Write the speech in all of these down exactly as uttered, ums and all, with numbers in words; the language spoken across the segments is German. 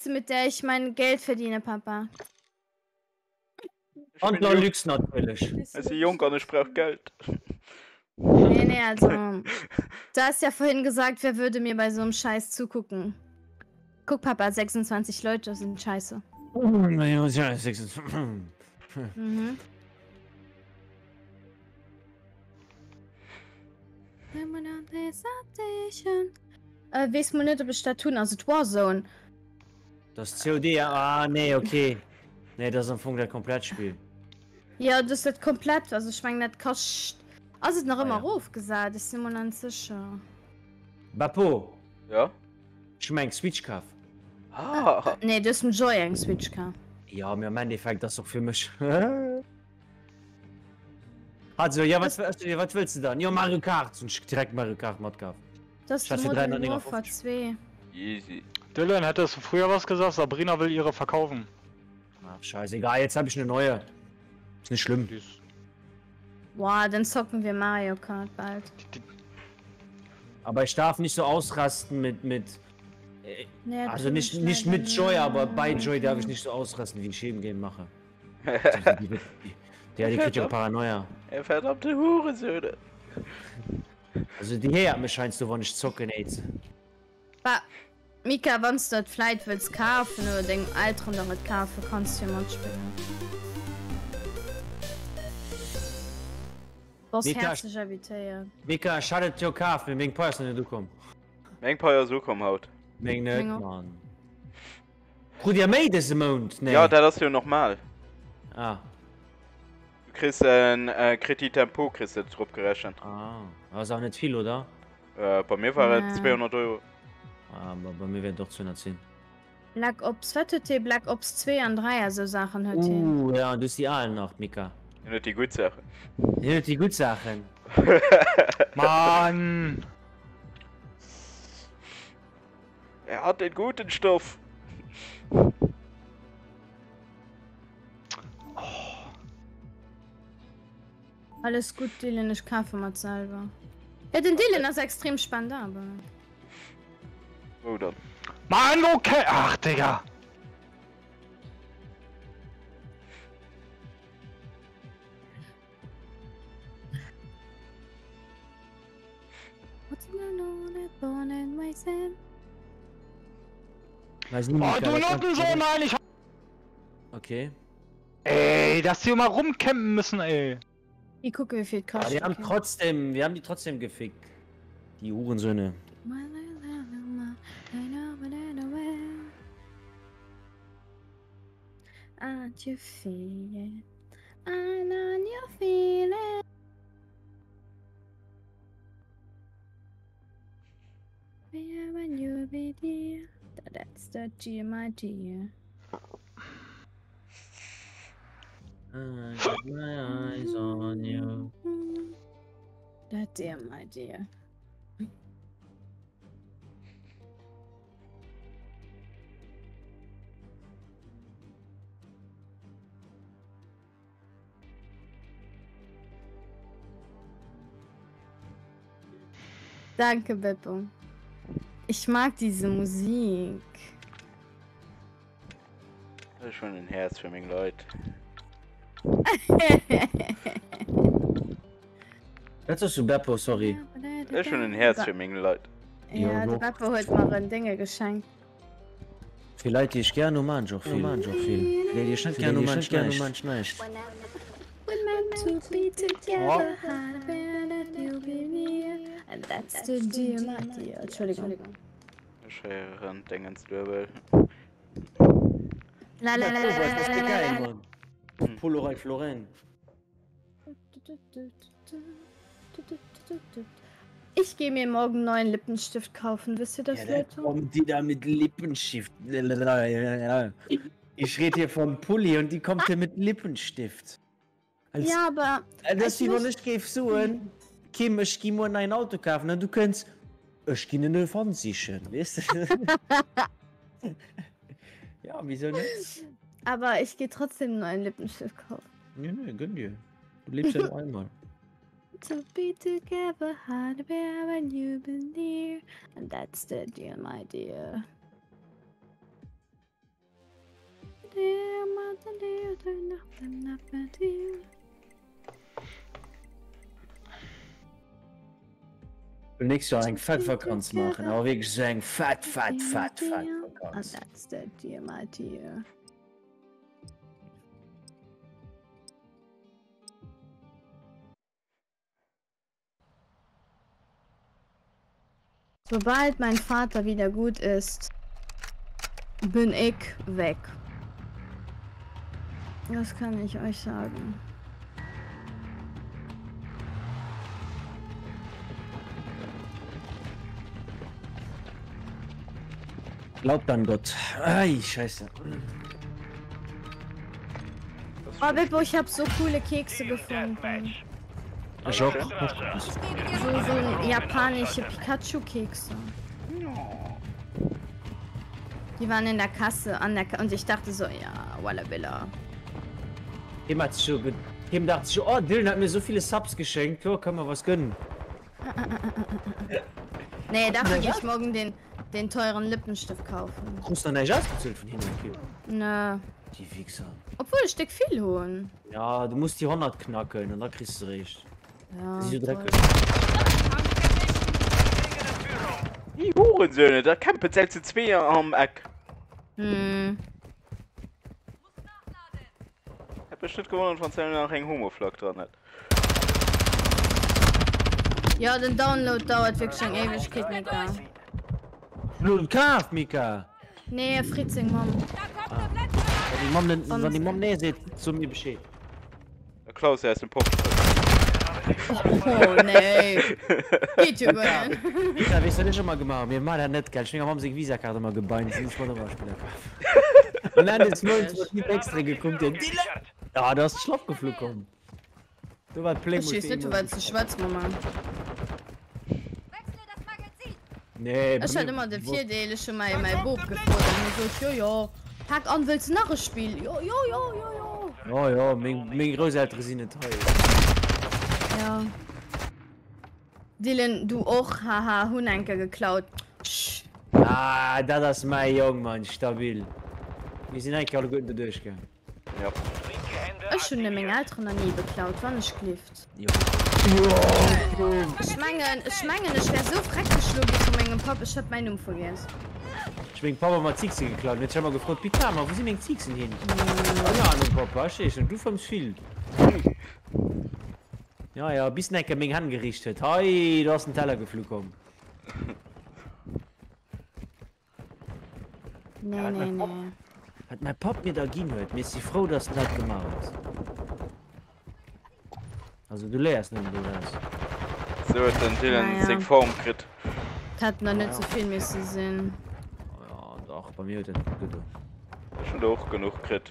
Beste, mit der ich mein Geld verdiene, Papa. Und noch Lux natürlich. Also Junker, ich brauche Geld. Nee, nee, also. Du hast ja vorhin gesagt, wer würde mir bei so einem Scheiß zugucken. Guck, Papa, sechsundzwanzig Leute sind scheiße. Mhm. Äh, weißt du nicht, ob ich das tun? Also, Warzone. Das C O D, ah, nee, okay. Nee, das ist am Funk der Komplettspiel. Ja, das ist komplett, also ich meine, das kostet... Also, es ist noch Ah, immer ja. Ruf gesagt, ich bin mir nicht sicher. Bapo, Ja? ich mein Switch kauf. Ah. Nee, das ist ein Joy Switch Car. Ja, mir im Endeffekt das doch für mich. Also, ja, was, was, was willst du dann? Ja, Mario Kart. Und ich direkt Mario Kart Mod kaufen. Das ist Statt die für Modern dreihundertfünfzig. Warfare zwei. Easy. Dylan, hättest du früher was gesagt? Sabrina will ihre verkaufen. Ach, scheißegal, jetzt habe ich eine neue. Ist nicht schlimm. Die ist- Boah, dann zocken wir Mario Kart bald. die- Aber ich darf nicht so ausrasten mit, mit äh, Nee, also tu nicht, ich nicht leider mit Joy, nicht. aber bei Joy darf ich nicht so ausrasten, wie ich eben Game mache. Also die, die, die, der, die kriegt ja Paranoia. Er verdammte Hurensöhne. Also die her mir scheinst du, wann ich zocken jetzt. Ba Mika, wenn du dort vielleicht willst kaufen oder den Alter noch nicht kaufen, kannst du ja mal spielen. Du hast Mika, herzlich invitiert. Mika, schadet dir Kaffee, mit dem Person, du kommst. Meng paar so kommen haut. Mit nicht, Finger. Mann. Gut, ja, made diesen Mond, ne? Ja, das ist ja nochmal. Ah, Du kriegst ein äh, Kredittempo, kriegst du drauf gerechnet. ah. Aber ist auch nicht viel, oder? Äh, bei mir war Ja. es zweihundert Euro. Ah, aber bei mir wären doch zweihundertzehn. Black Ops, was hat die Black Ops zwei und drei, also Sachen hat die. Uh, ja, und du hast die allen noch, Mika. Ja, nicht die gute Sache. Ja, die gut Sachen. Mann! Er hat den guten Stoff. Alles gut, Dylan, ich kaufe mal selber. Ja, den Dylan ist extrem spannend, aber... Oh, dann. Mann, okay! Ach, Digga! Weiß nicht, Oh, Mika, du das Nottensohn, kann- nein, ich... Okay. Ey, dass die immer rumcampen müssen, ey. Ich gucke, wie viel Aber kostet. die haben okay. trotzdem, wir haben die trotzdem gefickt. Die Hurensöhne. Aren't you feeling? I know you feel it. Where when you be dear? That's the dear, my dear. I got my eyes on you. That dear, my dear. Danke, Beppo. Ich mag diese Musik. Das ist schon ein Herz für mich, Leute. Das ist so Beppo, sorry. Das ist schon ein Herz für mich, Leute. Ja, Ja, der doch. Beppo hat mir ein Dinge geschenkt. Vielleicht ich gerne manch auch viel. Manch auch viel. Vielleicht ich nicht gerne manch gerne manch nicht. We're meant to be together, hard that you'll be near. And that's the dear, my dear. Entschuldigung. Ich höre ein Ding ins Döbel. La la la la Oh, was ist la das la geil, la. Mann? Polaroid Floren. Ich gehe mir morgen einen neuen Lippenstift kaufen, wisst ihr das, Ja, da Leute? kommen die da mit Lippenstift. Ich rede hier vom Pulli und die kommt hier mit Lippenstift. Als, Ja, aber als dass ich die noch muss- nicht geben suchen, Kim, ich gehe mal in ein Auto kaufen und du kannst, ich gehe nur von sich, weißt du? Ja, wieso nicht? aber ich gehe trotzdem einen neuen Lippenstift kaufen. Nee, nee, gönn dir. Du lebst ja nur einmal. To be together, hard bear when you've been near. And that's the dear, my dear. Ich will nächstes Jahr ein Fettvakanz machen, aber wirklich so ein fett, fett, fett, fett Vakanz. That's the dear, my dear. Sobald mein Vater wieder gut ist, bin ich weg. Das kann ich euch sagen. Glaubt an Gott. Ei, scheiße. Oh, Bippo, ich habe so coole Kekse gefunden. Ich auch. So, so japanische Pikachu-Kekse. Die waren in der Kasse an der Ka und ich dachte so, ja, Walla Billa. Ihm hat schon ge Ihm dachte schon, oh, Dylan hat mir so viele Subs geschenkt. Oh, kann man was gönnen. Nee, dafür gehe ich morgen den, den teuren Lippenstift kaufen. Kommst du noch nicht ausgezahlt von hinten? Nö. Die Wichser. Obwohl, ich steck viel holen. Ja, du musst die hundert knacken und dann kriegst du recht. Ja, Das ist ja dreckig. Die Hurensöhne, da campen selbst zwei am Eck. Hm. Ich hab bestimmt gewonnen von seinem nach einem Homoflog dran hat. Ja, den Download dauert wirklich schon ewig, geht nicht da. Blut Kaff, Mika! Nee, Fritzing, Mom. Ah. Wenn die Mom, ne, wenn die Mom näher sieht, zu mir Bescheid. Der Klaus, er ist im Pop. Oh, nee. Geht ja gar nicht. Ja, weißt du, das schon mal gemacht. Mir mal nicht Geld. Ich habe sich Visa-Karte mal gebeint. Ich muss mal nochmal spielen. Und dann ist es nicht extra gekommen. Ja, du hast Schlaf geflogen. Du warst Play. Ich weiß nicht, du warst zu schwarz, Mama. Nee, Ich hatte immer den Vierteil schon mal in mein Buch gefordert. Und so, jo, jo. Pack an, willst du noch ein Spiel? Jo, jo, jo, jo, jo. Ja, ja, meine Großeltern sind nicht teuer. Ja. Dylan, du auch, haha, Hunenke geklaut. Sch. Ah, das ist mein Junge, Mann, stabil. Wir sind eigentlich alle gut in der Durchgang. Ja. Ich schon eine Menge Eltern noch nie beklaut, wann ich klift. Ja. Ich meine, ich meine, ich wäre so frech geschlagen von meinem Papa, ich hab meinen Namen vergessen. Ich bin Papa mal Ziegsen geklaut. Jetzt haben wir gefragt, Pika, wo sind meine Ziegsen hin? Keine Ahnung, Papa, ich und du vom viel. Ja, ja, bis Necke meine Hand gerichtet. Hey, du hast einen Teller geflogen. Nee, nee, nee. Hat mein Papa mir da gehen heute. Mir ist die Frau, dass du das gemacht hast. Also, du lehrst nicht, du das. So hat dann Dylan Naja. sich Form gekriegt. Das hat noch nicht so viel müssen sein. Ja, doch, bei mir hat das gut getan. Schon auch genug gekriegt.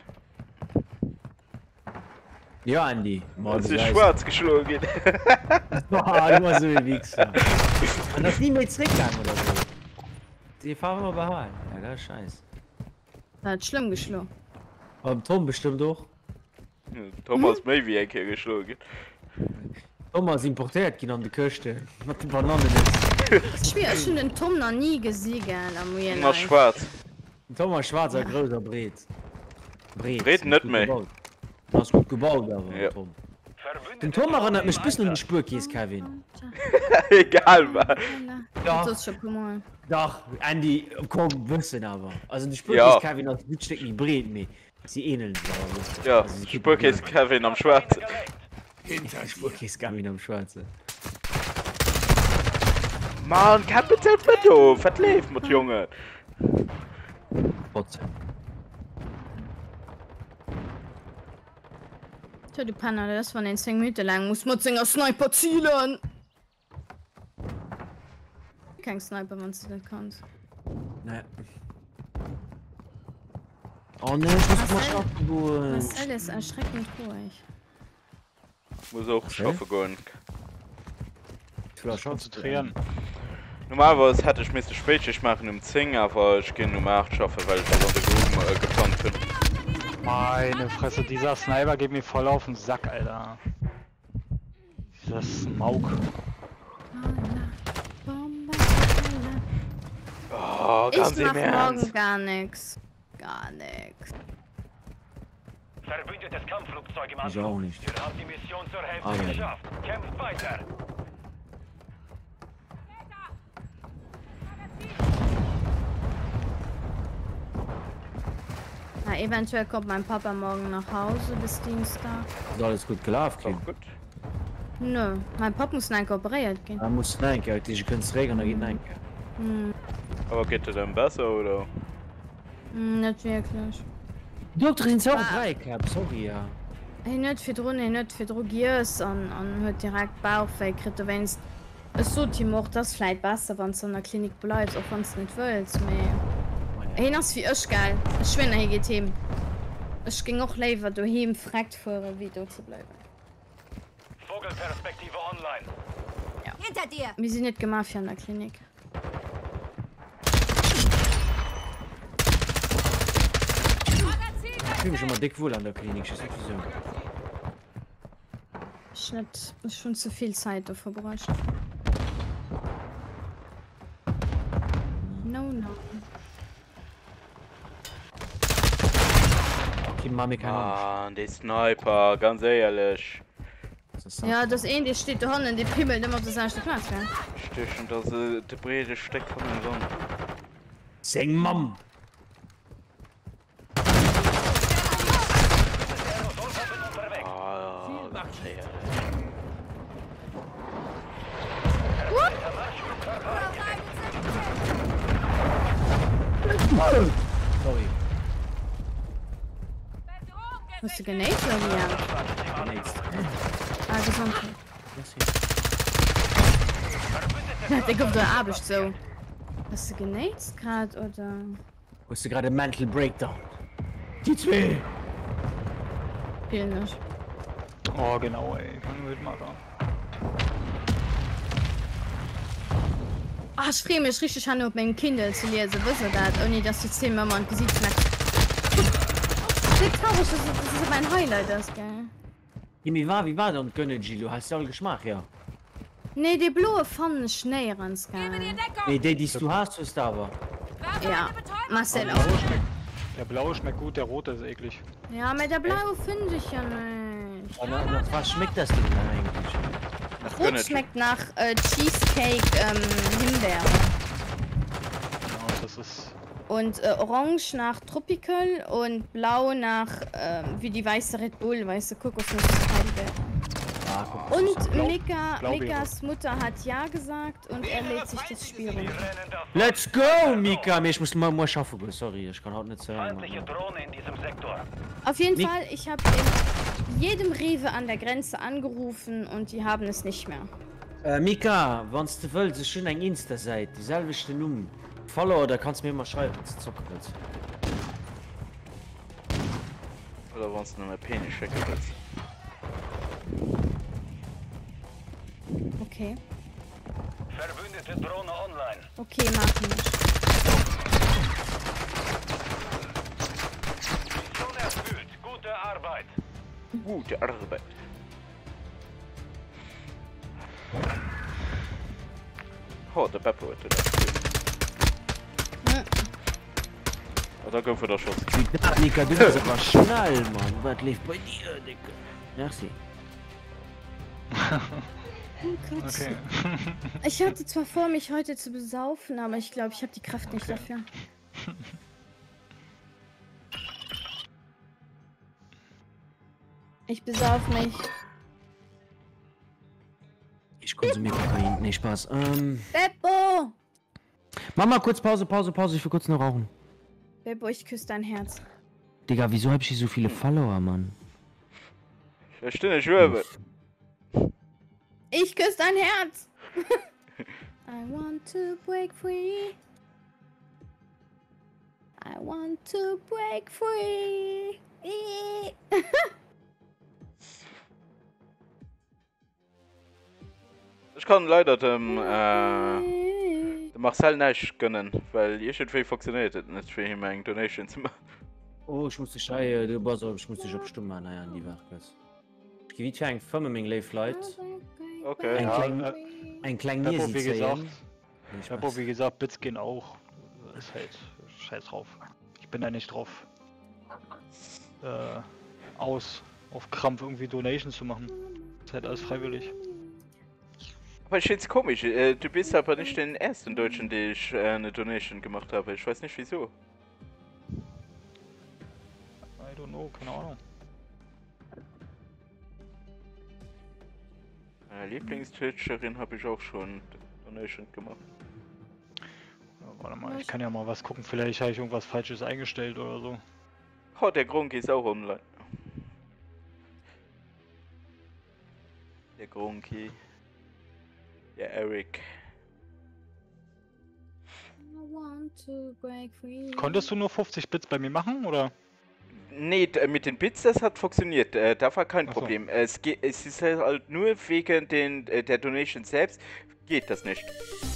Ja, Andi. Mal Das ist schwarz geschlagen. Boah, du warst so ein Wichser. Und das nie mehr zurückgegangen oder so. Die fahren wir behalten. Ja, das ist scheiße. Das hat schlimm geschlagen. Beim Tom bestimmt auch. Thomas Maybe ein hier geschlagen. Thomas importiert ihn an die Küste. Mit den Bananen jetzt. Ich habe schon den Tom noch nie gesehen, am Real Noch Life. schwarz. Thomas schwarzer, größer Bret. Bret. Bret nicht mehr. Gebaut. Du hast gut gebaut, aber Ja. Tom. Den Tom erinnert mich ein bisschen an die Spurkäse, Kevin. Egal, was. Ja. Das ist schon cool. Doch, Andy, komm, wissen aber. Also die Ja. Spurkäse, Kevin, hat nicht steckt nicht Bret mehr. Sie ähneln. aber wisst ihr. Ja, Also, sie Spurkäse Kevin am Schwarz. Ja, Spurkäse Kevin am Schwarzen. Mann, Kapitel Petto, was lebt mit Junge? Trotzdem. Tja, du Panner, das war den zehn Minuten lang. Muss man den Sniper zielen. Kein Sniper, wenn du das kannst. Ne. Oh ne, ich muss mal Marcel? schlafen gehen. Marcel ist erschreckend ruhig. Muss auch schlafen gehen. Ich will auch schlafen. Konzentrieren. Normalerweise hätte ich müsste Spätschicht machen um zehn, aber ich gehe um acht schaffen, weil ich an der Gruppe äh, geplant bin. Meine Fresse, dieser Sniper geht mir voll auf den Sack, Alter. Dieser Smaug. Oh, Ich ganz im mach Ernst. morgen gar nichts. Gar nichts. Verbündetes Kampfflugzeug im Ich auch Anflug. nicht. Ihr habt die Mission zur Hälfte Aber- geschafft. Kämpft weiter. Na, eventuell kommt mein Papa morgen nach Hause bis Dienstag. Ist alles gut gelaufen, Kind. Gut. Nö, mein Papa muss nein kooperiert gehen. Da muss nein, Geld. Ich könnte es regeln, da geht nein. Hm, Aber geht es dann besser oder? hm, nicht wirklich. Du hast ihn auch Ah. drei gehabt, sorry, ja. Hey, nicht für Drohnen, hey, nicht für Drogiers und, und hat direkt Bauchweh gekriegt. Wenn es so Team macht, das vielleicht besser, wenn es in der Klinik bleibt, auch wenn es nicht willst. Aber hey, das ist für euch geil. Ich schwinne hier geht ihm. Ich ging auch lieber daheim fragt vor, wie du zu bleiben. Vogelperspektive online. Hinter dir! Wir sind nicht gemacht für in der Klinik. Ich fühle mich schon mal dick wohl an der Klinik, ich weiß nicht wieso. Ich nicht, ich schon zu viel Zeit dafür bräuchte. No, no. Die Mami kann auch Ah, die Sniper, ganz ehrlich. nicht. Ja, das Ende steht da hinten, die Pimmel, immer auf der ersten Platz, gell? Stechen, dass äh, der Brede steckt von dem Sonn. Sing Mom! Ah, ganz ehrlich. Sorry. Hast du genäht oder wie? Ja. Nächst. Ah, gesund. Merci. Der kommt da abends so. Hast du genäht gerade oder? Hast du gerade Mental Breakdown? Die zwei! Viel nicht. Oh, genau, ey. Kann ich mal da. Ah, ich freue mich richtig an, auf meinem Kindle zu lesen. Wisst ihr das? Ohne dass du zehn Mal ein Gesicht schmeckt. Das ist traurig, das ist, das ist mein Highlight, das, gell? Wie war, wie war denn Gönne, Gilo? Hast du all Geschmack, ja? Nee, die blaue fand ich näher ans, Gebe dir gell? Deckung! Nee, die, die du hast, ist aber. Warte, Ja, eine Betäubung! Marcel Der auch. blaue schmeckt, der blaue schmeckt gut, der rote ist eklig. Ja, mit der blaue finde ich ja nicht. Aber nach was schmeckt das denn eigentlich? Das Rot gönnt schmeckt nach äh, Cheesecake ähm, Himbeere. Genau, das ist. Und äh, Orange nach Tropical und Blau nach ähm, wie die weiße Red Bull, weiße Kokosnuss. Ah, guck mal. Und Blau- Mika, Blaubeere. Mikas Mutter hat ja gesagt und er lädt sich das Spiel runter. Let's go, Mika! Ich muss mal, mal schaffen, gehen. Sorry, ich kann heute nicht sagen. Feindliche Drohne in diesem Sektor. Auf jeden Mik- Fall, ich habe in jedem Rewe an der Grenze angerufen und die haben es nicht mehr. Äh, Mika, wenn du willst, ist schon ein Insta-Seite, dieselbe Nummer. Follow, oder kannst du mir mal schreiben, wenn du zocken willst. Oder wenn du noch mehr Penis schicken willst. Okay, Verbündete Drohne online. okay, mach nicht. Mission erfüllt. Gute Arbeit. Gute Arbeit. Oh, der Peppo hat das. Hm. Oh, da kommt der Schuss. Ja, Mika, du bist aber schnell, Mann. Was lief bei dir, Digga? Merci. Oh Gott. Okay. Ich hatte zwar vor, mich heute zu besaufen, aber ich glaube, ich habe die Kraft nicht dafür. Ich besauf mich. Ich konsumiere Kokain. Nee, Spaß. Ähm. Beppo! Mach mal kurz Pause, Pause, Pause. Ich will kurz noch rauchen. Beppo, ich küsse dein Herz. Digga, wieso hab ich hier so viele Follower, Mann? Ich verstehe nicht, Röwe. Ich küsse dein Herz! I want to break free. I want to break free. Ich kann leider dem, äh, dem Marcel nicht gönnen, weil irgendwie funktioniert es nicht für ihn, meine Donation zu machen. Oh, ich muss dich schreien. Du bist ich muss dich abstimmen, naja, an die Wache. Ich gehe wie ein Firma, mein Live Leute. Okay. Ein Ja, klein- äh, Ein kleiner Peppo, wie Niesi gesagt. zählen. Nee, Spaß. Peppo, wie gesagt, Bits gehen auch. Ist halt scheiß drauf. Ich bin da nicht drauf. Äh, aus, auf Krampf irgendwie Donations zu machen. Das ist halt alles freiwillig. Aber ich finde es komisch, äh, du bist aber nicht den ersten Deutschen, der ich äh, eine Donation gemacht habe. Ich weiß nicht wieso. I don't know, keine Ahnung. Meine Lieblings-Twitcherin habe ich auch schon Donation gemacht. Ja, warte mal, ich kann ja mal was gucken, vielleicht habe ich irgendwas Falsches eingestellt oder so. Oh, der Grunk ist auch online. Der Grunki. Der Eric. I want to break free. Konntest du nur fünfzig Bits bei mir machen, oder? Nee, d- mit den Bits, das hat funktioniert. Äh, da war kein Ach so. Problem. Es, geht, es ist halt nur wegen den, äh, der Donation selbst geht das nicht.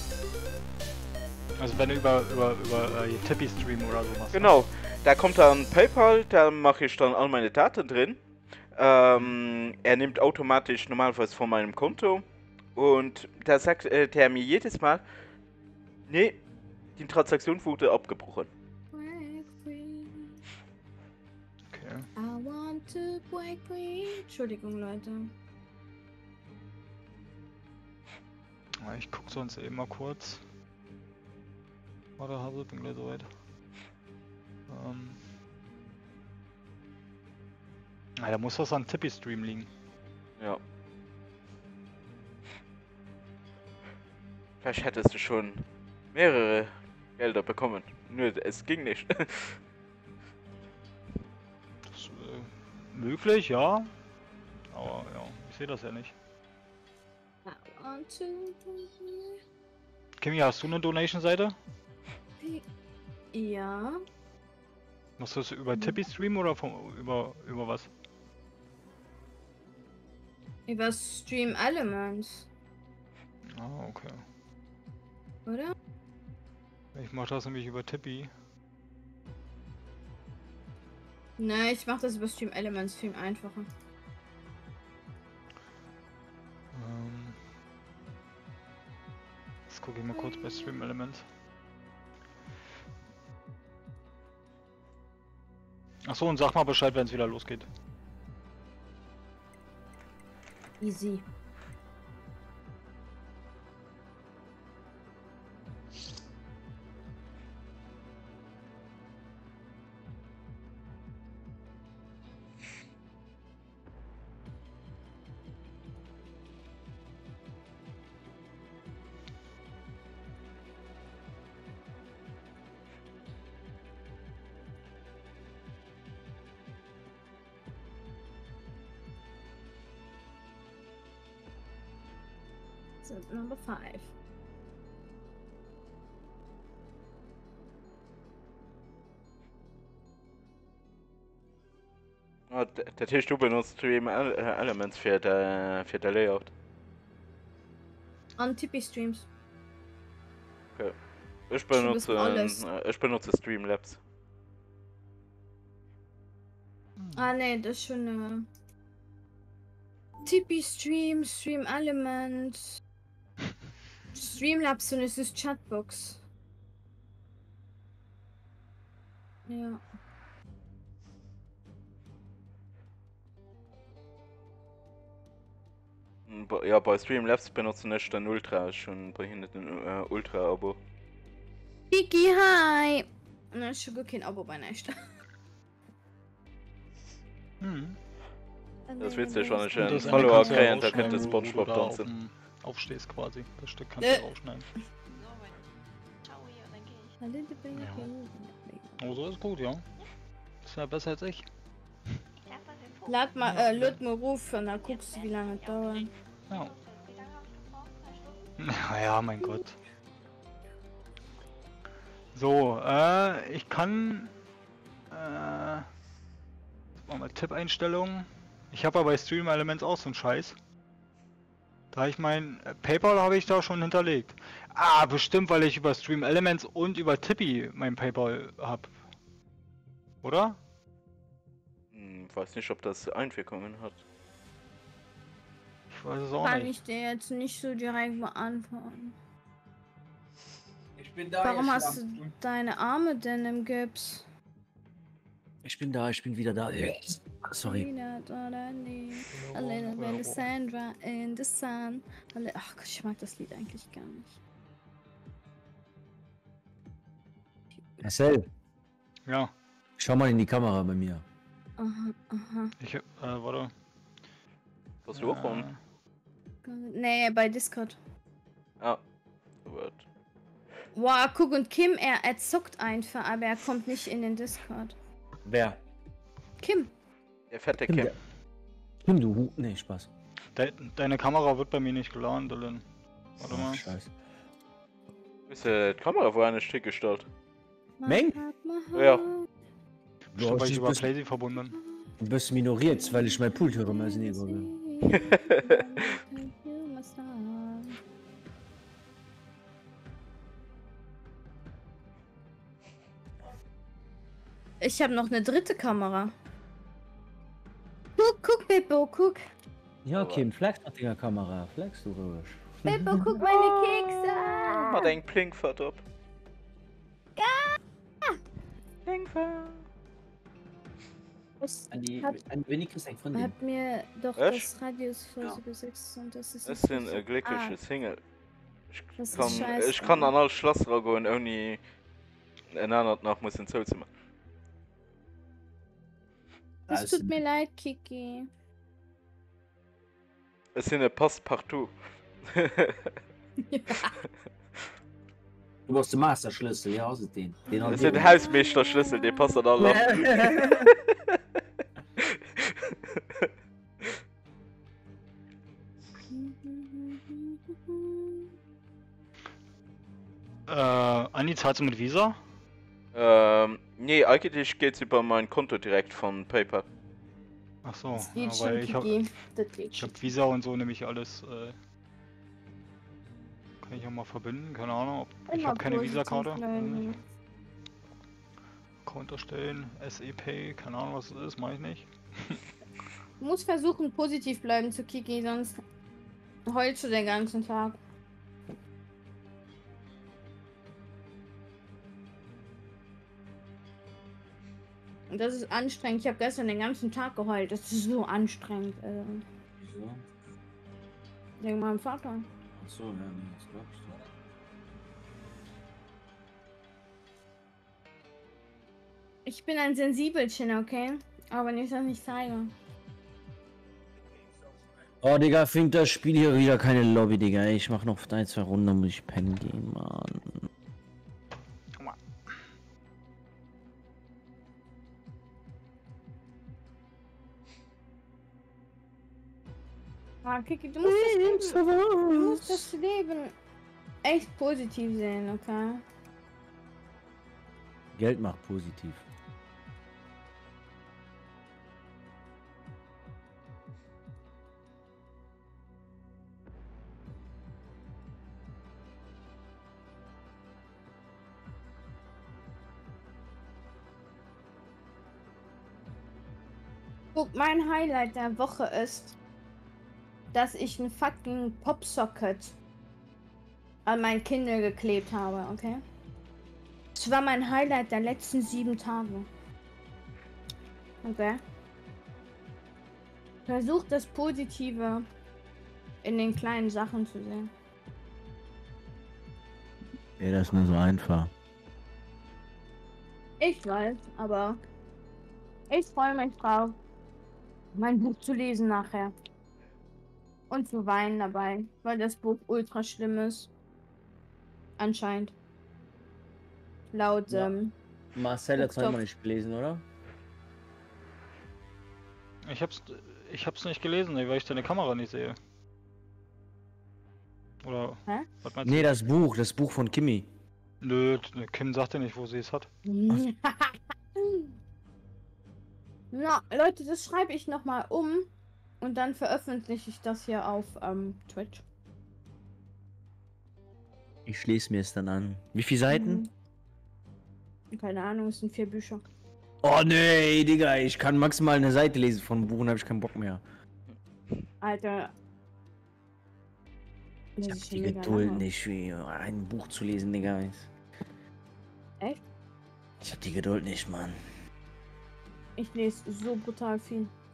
Also wenn du über, über, über äh, Tippy-Stream oder sowas. Genau. Da kommt dann PayPal, da mache ich dann all meine Daten drin. Ähm, er nimmt automatisch normalerweise von meinem Konto. Und da sagt äh, der mir jedes Mal, nee, die Transaktion wurde abgebrochen. Break free. Okay. I want to break free. Entschuldigung, Leute. Ja, ich guck sonst eben mal kurz. Warte, Hase, bin gleich soweit. Ähm. Ah, da muss was an Tippy-Stream liegen. Ja. Vielleicht hättest du schon mehrere Gelder bekommen. Nur es ging nicht. Das ist äh, möglich, ja. Aber ja, ich sehe das ja nicht. I want to break free. Kimi, hast du eine Donation-Seite? Ja. Machst du das über Tippy-Stream oder vom, über, über was? Über Stream Elements, Ah, okay. oder? Ich mach das nämlich über Tippy. Ne, ich mach das über Stream Elements viel einfacher. Ähm. Jetzt gucke ich mal kurz bei Stream Element. Achso, und sag mal Bescheid, wenn es wieder losgeht. Easy. So, number five. Ah, d- der Tisch, du benutzt Stream Ele- äh, Elements für der, für der Layout. On Tippy Streams. Okay. Ich Schon benutze, wissen alles. äh, ich benutze Streamlabs. Ah ne, das ist schon äh, Tippy Stream, Stream Element, Streamlabs und es ist Chatbox. Ja. Hm, bei- Ja, bei Streamlabs benutze ich dann Ultra, schon bei hinten ein äh, Ultra-Abo. Kiki, hi! Na, ich habe kein Abo bei Nächte. Hm. Das ist witzig, wenn ich Und einen das Ende Follower kannst du ja kriege, da rausschneiden, könnte wo- SpongeBob wo du da auf tanzen. dem Aufstehst quasi. Das Stück kannst Äh. du rausschneiden. Oh, so ist gut, ja. Ist ja besser als ich. Lad mal, äh, lad mal Ruf und dann guckst du, wie lange es dauert. Ja. Naja, mein Gott. So, äh, ich kann. Äh. Machen wir Tipp-Einstellungen. Ich habe aber bei Stream Elements auch so einen Scheiß. Da ich mein äh, PayPal habe ich da schon hinterlegt. Ah, bestimmt, weil ich über Stream Elements und über Tippy mein PayPal habe. Oder? Hm, weiß nicht, ob das Einwirkungen hat. Ich weiß es auch Kann nicht. ich dir jetzt nicht so direkt beantworten. Ich bin da. Warum ihr hast du Schlampen. deine Arme denn im Gips? Ich bin da, ich bin wieder da. Sorry. Sandra in the sun. Ach Gott, ich mag das Lied eigentlich gar nicht. Marcel, Ja. schau mal in die Kamera bei mir. Aha, aha. Ich hab, äh, warte. Was du auch rum? Nee, bei Discord. Ah. Gut. Wow, guck, und Kim, er, er zockt einfach, aber er kommt nicht in den Discord. Wer? Kim. Der fette Kim, Kim. der- Kim, du Hu... Nee, Spaß. De deine Kamera wird bei mir nicht geladen, Dylan. Warte Oh, mal. Scheiße. Ist äh, die Kamera wo eine Stück gestellt? Meng? Ja. Du Bestimmt, weil hast ich über bist, Playsee verbunden. du bist minoriert, weil ich mein Pult höre, mal nicht will. Ich habe noch eine dritte Kamera. Guck, guck, Beppo, guck. Ja, Kim, flex mit der Kamera. Flex, du ruhig. Beppo, guck meine Kekse. Hat ein Plinkfahrt ab. Plinkfahrt. Es An die, hat, an die kriegst du von hat mir doch Echt? das Radius Ja. vorgesetzt und das ist Das nicht sind so- äh, glückliche Ah, Single. Ich das ist kann, scheiße. ich kann an alle Schlosser gehen, ohne einen anderen nach muss ins Zimmer. Es tut mir leid, Kiki. Es sind ein Passepartout. Du brauchst den Masterschlüssel, ja, was ist den? Den Das sind Hausmeisterschlüssel, die passen alle. Äh, Anni, zahlst du mit Visa? ähm, nee, eigentlich geht's über mein Konto direkt von PayPal. Ach so, Das ja, geht schon, weil ich hab, Kiki. Das geht ich schon. hab Visa und so nämlich alles. Äh, kann ich auch mal verbinden, keine Ahnung. Ob, ich Immer habe keine positiv Visa-Karte. bleiben. Account erstellen, S E Pay, keine Ahnung was es ist, mach ich nicht. Du musst versuchen, positiv bleiben zu Kiki, sonst heulst du den ganzen Tag. Und das ist anstrengend. Ich habe gestern den ganzen Tag geheult. Das ist so anstrengend. Äh, Wieso? wegen meinem Vater. Achso, ja, nee, das glaub ich doch. Ich bin ein Sensibelchen, okay? Aber wenn ich das nicht zeige. Oh, Digga, findet das Spiel hier wieder keine Lobby, Digga. Ich mach noch ein, zwei Runden, dann muss ich pennen gehen, Mann. Ah, Kiki, du musst, das Leben, du musst das Leben echt positiv sehen, okay? Geld macht positiv. Guck, mein Highlight der Woche ist, dass ich ein fucking Popsocket an mein Kindle geklebt habe, okay? Das war mein Highlight der letzten sieben Tage. Okay? Versuch das Positive in den kleinen Sachen zu sehen. Ja, das ist nur so einfach. Ich weiß, aber ich freue mich drauf, mein Buch zu lesen nachher. Und zu weinen dabei, weil das Buch ultra schlimm ist. Anscheinend. Laut, Ja. ähm, Marcel hat's Guck noch doch. nicht gelesen, oder? Ich hab's, ich hab's nicht gelesen, weil ich deine Kamera nicht sehe. Oder Hä? was meinst Nee, du? das Buch, das Buch von Kimi. Nö, Kim sagt ja nicht, wo sie es hat. Na, Leute, das schreibe ich nochmal um. Und dann veröffentliche ich das hier auf ähm, Twitch. Ich schließe mir es dann an. Wie viele Seiten? Mhm. Keine Ahnung, es sind vier Bücher. Oh nee, Digga, ich kann maximal eine Seite lesen von einem Buch und habe ich keinen Bock mehr. Alter. Das Ich ist hab schon die mega Geduld lange. nicht, wie ein Buch zu lesen, Digga. Echt? Ich hab die Geduld nicht, Mann. Ich lese so brutal viel.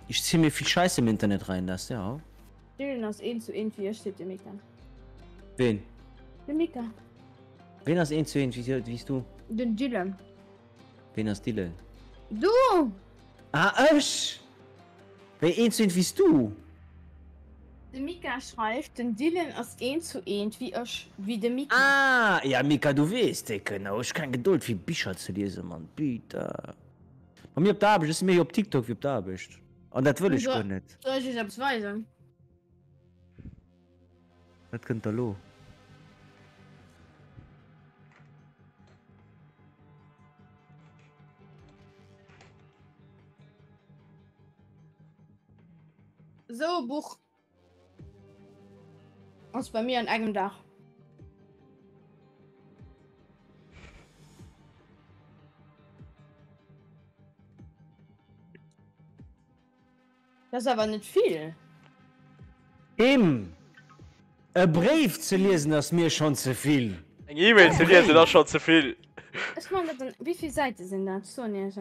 Ich zieh mir viel Scheiße im Internet rein, das, ja. Dylan aus ein zu ein, wie er steht, der Mika. Wen? Der Mika. Wen hast ein zu ein, wie siehst du? Den Dylan. Wen hast Dylan? Du! Ah, ich! Wer ein zu ein, wie du? Der Mika schreibt, den Dylan aus ein zu ein, wie ich, wie der Mika. Ah, ja, Mika, du weißt, ey, genau. Ich kann Geduld wie Bücher zu lesen, Mann. Bitte. Und mir ob da bist, ist mehr auf TikTok, wie ob da bist. Und das will ich So- gar nicht. Soll ich es weisen? Das könnt ihr lo. So, Buch. Aus bei mir an eigenem Dach. Das ist aber nicht viel. Im. Ein Brief zu lesen, ist mir schon zu viel. Ein E-Mail zu dir sind auch schon zu viel. Ich meine, dann, wie viele Seiten sind das? So nicht.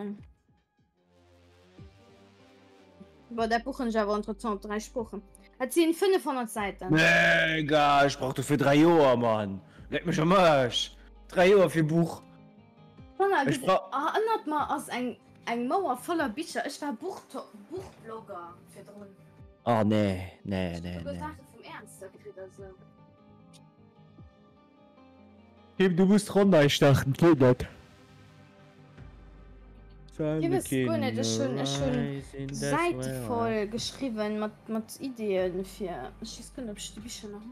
Boah, der Buch ist aber interessant, drei Sprachen. Hat sie fünfhundert Seiten. Nee, egal, ich brauch doch für drei Jahre, Mann. Leck mich am Arsch. Drei Jahre für Buch. Mann, Ich brauch- erinnert mal aus ein, ein Mauer voller Bücher. Ich war Buch Buchblogger für drin. Oh, nee, nee, nee, Du nee. sagst vom Ernst, da kriegt er so. Kim, du musst runter starten, geht nicht. Ich weiß gar nicht, ist schon, ist schon Seite voll geschrieben mit, mit Ideen für. Ich weiß gar nicht, ob ich die Bücher noch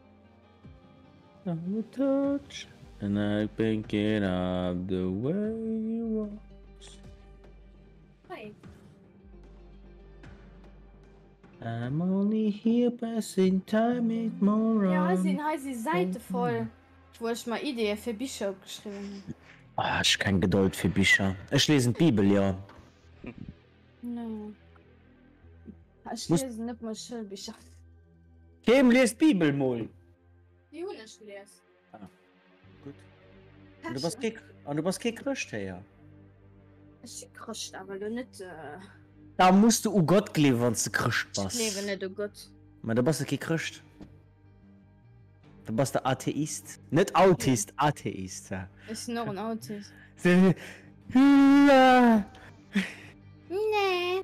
habe. Touch. And I pick it up the way you want. Hi. I'm only here passing time with more. Ja, heißt die, heißt die Seite voll, wo ich mal Ideen für Bücher geschrieben habe. Ah, ich kann Geduld für Bücher. Ich lese die Bibel, ja. Nein. Ich Muss- lese nicht mal Schulbücher. Kim liest Bibel mal. Die Hunde ich gelesen. Gut. Und du bist kein, und du bist kein Christ, ja. Ich bin Christ, aber du nicht. Äh, Da musst du u Gott glauben, wenn du Christ ich bist. lebe nicht, oh Gott. Aber du bist kein Christ. Du bist der Atheist. Nicht Autist, Atheist. Ja. Ich bin noch ein Autist. Ja. Nee.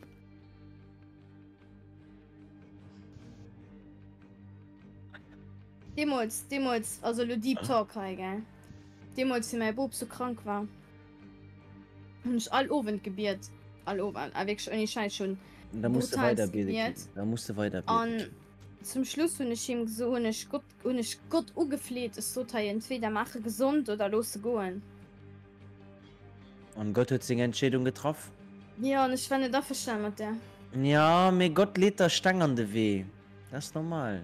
Demos, Demos, also le Deep Talk, gell? Demos, wie mein Bub so krank war. Und ich all oben gebiert. All oben, aber wirklich schon, Scheiß schon. Da musst du Brutal weiter beten. skaliert. Da musst du weiter Und beten. zum Schluss habe ich ihm so, und ich Gott, und ich Gott ungefleht, ist so teil, entweder mache gesund oder losgehen. Und Gott hat seine Entscheidung getroffen. Ja, und ich war nicht da verstanden mit der. Ja, mir Gott lädt da Stange an den Weh. Das ist normal.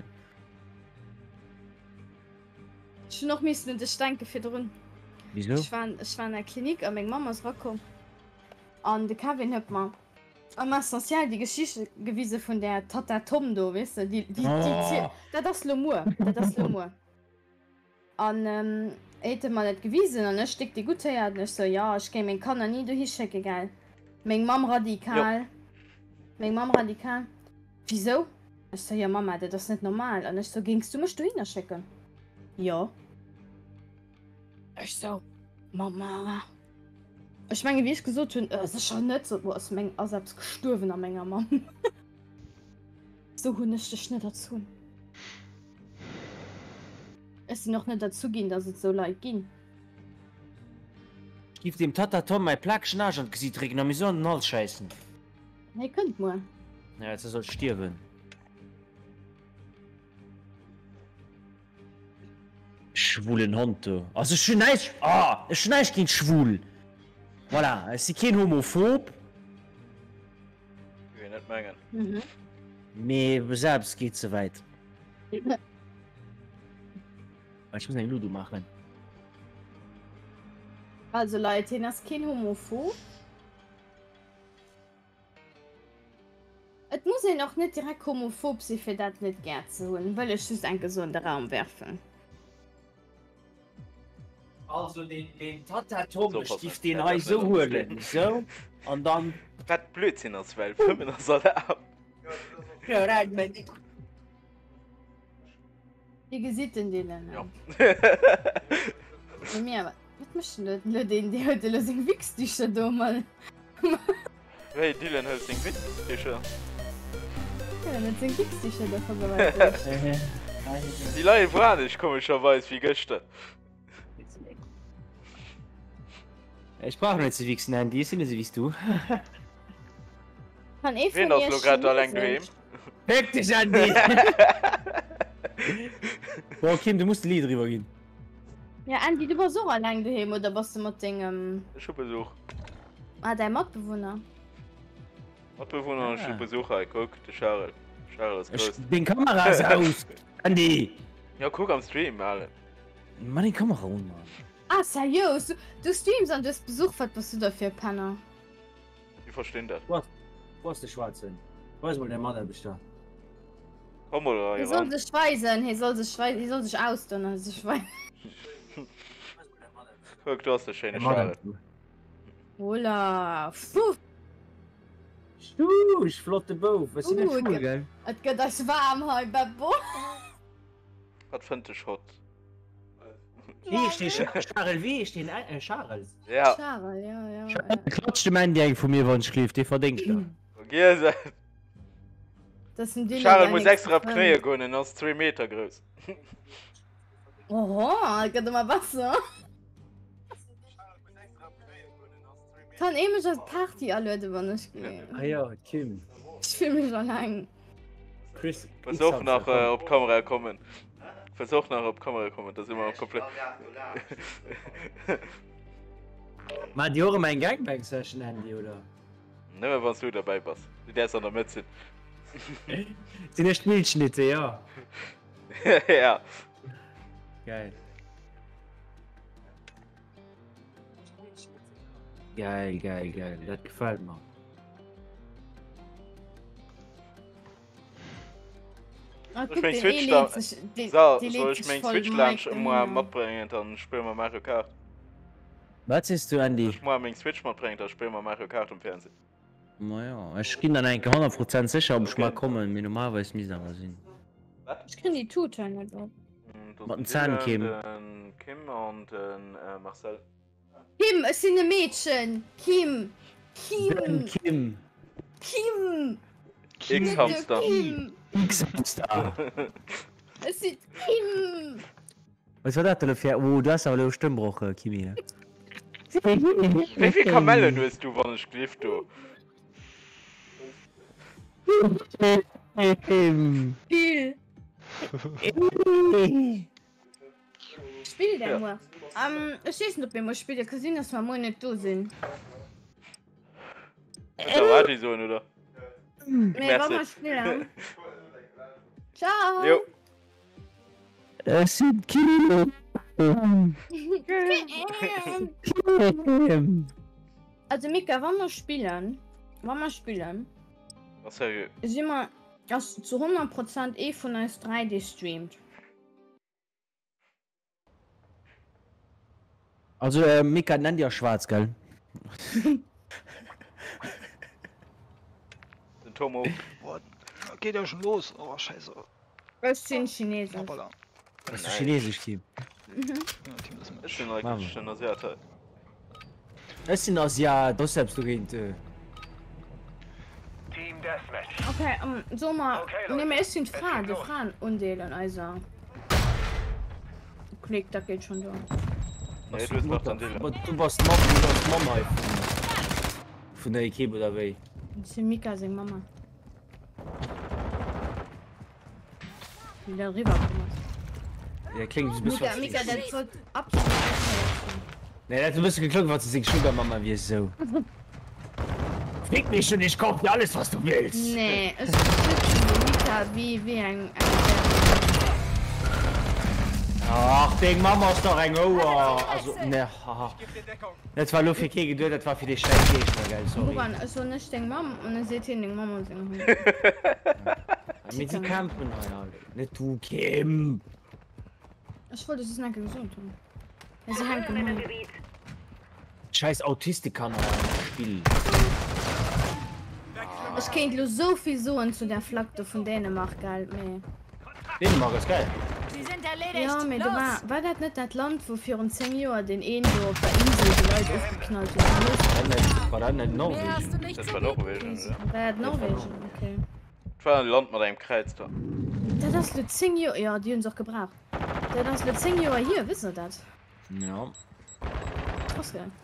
Ich noch mies mit der Stanke für drin. Wieso? Ich war, ich war in der Klinik und meine Mama ist rausgekommen. Und der Kevin hat mir am essentiell die Geschichte gewiesen von der Tata Tom, da, weißt du? Die, die, die, Oh. die, das ist L'Amour. Das ist L'Amour. Und, ähm, er hat mir nicht gewiesen und ich steckte die gut her. Und ich so, ja, ich gehe meinen Kanner nie durchschicken, gell. Meine Mama radikal. Meine Mama radikal. Wieso? Ich so, ja, Mama, das ist nicht normal. Und ich so, gingst du mich durchschicken? Ja. Ich so, Mama. Ich meine, wie ich gesagt habe, es ist schon nicht so, wo es mein, also selbst gestorben an meiner Mama. So hun ich dich nicht dazu. Es noch nicht dazu gehen, dass es so leid ging. Gib dem Tata Tom mein Plagschen nach und sie trägt noch mir so einen Hals scheißen. Hey, könnt mal. Ja, jetzt soll sterben. Schwulen Hund, du. Also, ich bin nicht. Ah, ich bin nicht gegen schwul. Voilà, ich bin kein Homophob. Ich will nicht mengen. Mhm. Mir selbst geht zu weit. Ich muss ein Ludo machen. Also Leute, das ist kein Homophob. Es muss ja noch nicht direkt homophob sein, für das nicht gern zu holen, weil ich es einen gesunden Raum werfen. Also den, den Tata Tom, So, ich pass stief auf. den Ja, heu das so wird holen, so? Und dann... Was Blödsinn aus Welt, fünf das soll er ab. Ja, rein mit. Wie sieht denn die denn? Ja. Ja, mir, was möchten die Leute, die heute lösen, wichst dich schon da mal? Hey, Dylan hat den Witz, sicher. Ja, dann sind wichst dich schon da vorbereitet. Die Leute waren nicht komischerweise wie gestern. Ich brauche nicht zu wichsen, nein, die sind nicht so wie du. Kann eh Wen von hast ihr du gerade da lang Chinesisch. geheim? Fick dich an die! Boah, Kim, du musst ein Lied drüber gehen. Ja, Andi, du warst so allein daheim, oder warst du mit dem... Ähm... Ich hab Besuch. Ah, dein Mordbewohner. Mordbewohner und ich Ah. hab Besuch, hey, guck, der Charles. Charles ist Ich, groß. den Kameras aus! Andi! Ja, guck am Stream, alle. Mach die Kamera um, Mann. Ah, seriös? Du, du streamst und du hast Besuch, was bist du da für Panner? Ich verstehe das. Wo ist der Schwarze? Wo ist wohl der Mann, der bist da? Komm mal da, Er soll sich schweißen, er soll sich schweißen, er soll sich ausdünnen, also schweißen. Guck, du hast eine schöne Der Mann, Charles. du. Olaf! Puh! Schuh, ich flotte Bo. Was ist denn Uh, cool, ge- gell? Es geht euch warm heute, Babo! Was fand ich hot? Wie steht Charles? Wie steht äh, Charles? Ja, Charles, ja, ja. ja. Klatscht der Mann, der von mir wann schläft, der verdinkt da. okay, se- Das sind die Charles die muss nichts extra auf können. Knie gehen, und er ist zwei Meter groß. Oho, es geht immer Wasser. Dann eben schon Party, alle Leute, wenn ich gehe. Ah ja, Kim. Ich fühle mich allein. Chris. Versuch nach äh, auf Kamera kommen. Versuch nach auf Kamera kommen, das ist immer komplett. Mal die Ohren mein Gangbang-Session, Handy, oder? Ne, wenn du dabei bist. Der ist an der Mütze. Sind ja Spielschnitte, ja. Ja. Geil. Geil, geil, geil. Das gefällt mir. Ah, Ich guck, mein den Switch E da- lädt sich- die- So, die soll lädt ich sich meinen voll Switch Launch Mike mal in, mitbringen, dann spielen wir Mario Kart. Was ist du, Andy? Ich mal meinen Switch mitbringen, dann spielen wir Mario Kart im Fernsehen. Naja, ich bin dann eigentlich hundert Prozent sicher, ob ich Okay. mal kommen. Mir normalerweise müssen wir sind. Ich krieg die Tutor nicht ab. Und das Mit dem sind Zahn, Dylan, Kim. den Kim und den äh, Marcel. Kim, es sind ein Mädchen! Kim! Ben Kim! Kim. Kim! X-Hamster. Kim! X-Hamster. Es sind Kim! Was war das denn für... Oh, du hast aber eine Stimmbruch, äh, Kimi. Ne? Wie viel Kamelle du hast du, wann ich gliff, du? Kim. Spiel! Spiel der Ja. nur. Ähm, ich weiß nicht, ob wir mal spielen. Kann sein, dass wir mal nicht da sind. Da war die so, oder? Nee, Merci. wollen wir spielen? Ciao! Jo. Es sind Kilo. Kim. Also Mika, wollen wir spielen? Wollen wir spielen? Was seriös? Ist immer das zu hundert Prozent eh von uns drei, die streamt. Also, äh, Mika nennt ja schwarz, gell? Den Tomo. Boah, geht ja schon los. Oh, scheiße. Das sind Chinesen. Hoppala. Das ist Nein. chinesisch, Kim. Mhm. Ja, Team ist mit. Ich bin Machen eigentlich wir. schon sehr toll. Es sind aus, ja, das selbst du gehst, äh. Team Deathmatch. Okay, um, so mal, Okay, Leute, ne, mir ist die es geht Fragen, die los. Fragen undelen, also. Klick, da geht schon da. Nee, du hast noch dann Aber Dylan. du warst Mama, du warst Mama von, von der Ikebe oder wie? Das ist Mika, sing Mama. Wie der rüberkommt. Ja, klingt ein bisschen. Mika, Mika, der soll absolut nicht Nee, das ist ein bisschen geklungen, was du sagst, Sugar Mama, wie es so. Fick mich und ich kauf dir alles, was du willst. Nee, es ist Mika wie, wie ein. ein Ach, den Mama ist doch ein Ohr. Also, ne, haha. Das war nur für Kege, du, das war für die scheiß Gegner, geil, sorry. Woran, also nicht den Mama und dann seht ihr den Mama singen. Mit die Kampen, ja. Nicht du, Kim. Ich wollte, das ist nicht gesund. Es ist halt gemein. Scheiß Autistiker spielen. Ich kennt nur so viel so und zu der Flagge von Dänemark galt mehr. Dänemark ist geil. Sie sind erledigt. Ja, aber Los. du war, war das nicht das Land, wo für uns zehn Jahre den einen so auf der Insel die Leute aufgeknallt haben? War das nicht Mehr hast Norwegen? du nicht Das zu war bieten. Norwegen, ja. War das Norwegen? Okay. Das war ein Land mit einem Kreuz da. Das ist nur zehn Jahre, ja, die haben es auch gebraucht. Das ist nur zehn Jahre hier, wissen Sie das? Ja. Krass, geil.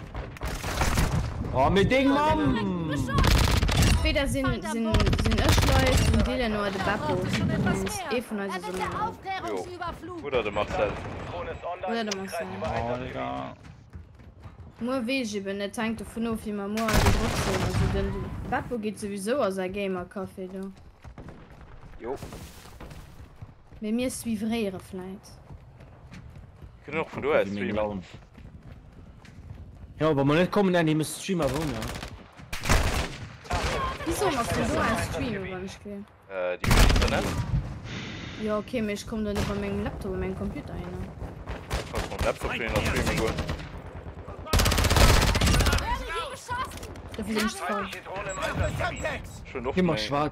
Oh, mit Ding, Mann! Entweder sind, sind, sind Öschleut und Dylan oder der Bappo. Schon etwas Und mehr. eh von uns Er so wird der mehr. Aufklärungsüberflug. Oder du machst halt. Drohne ist online. Oder du im machst Kreis ja. über Oh, Einsatz Digga. Nur wie ich bin, der tankt davon auf, wie man morgen gedruckt sind. Also, denn Bappo geht sowieso aus der Gamer-Kaffee, du. Jo. Bei mir ist wie Vrere vielleicht. Genug von du als Streamer. Ja, aber man nicht kommen, dann die müssen Streamer wohnen, ja. Wieso machst du so als Streamer, wenn ich gehe? Äh, die Internet. Ja, okay, aber ich komme dann über meinen Laptop und meinen Computer rein. Kannst vom Laptop für noch Streaming gehen. Dafür bin ich zu faul. Feindliche Drohne im Einsatz. Kabine. Schon noch Immer mal- schwarz.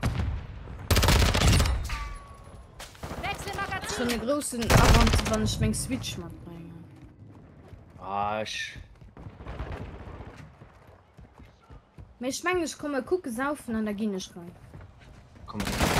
So eine große Avant, wenn ich meinen Switch mitbringe. Arsch. Aber ich meine, ich komme gucken, saufen und da gehe ich rein. Komm.